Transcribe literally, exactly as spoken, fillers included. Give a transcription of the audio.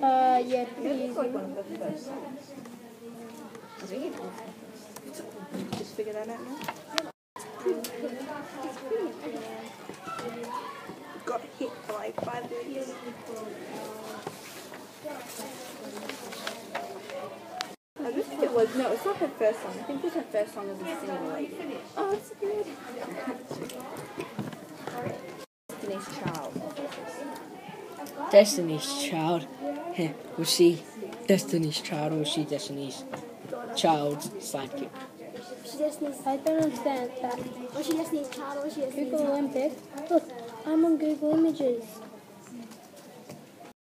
Uh, yeah, pretty It's like easy. one of the first songs. I think it was. Just figure that out now. Got hit for like five minutes. I just think it was, no, it's not her first song. I think it was her first song as a single lady. Oh, that's good. Destiny's Child. Destiny's Child. Heh, was she Destiny's Child or was she Destiny's Child's sidekick? She just needs. I don't understand that. Or she just needs child, or she just needs Google Olympic. Look, I'm on Google Images.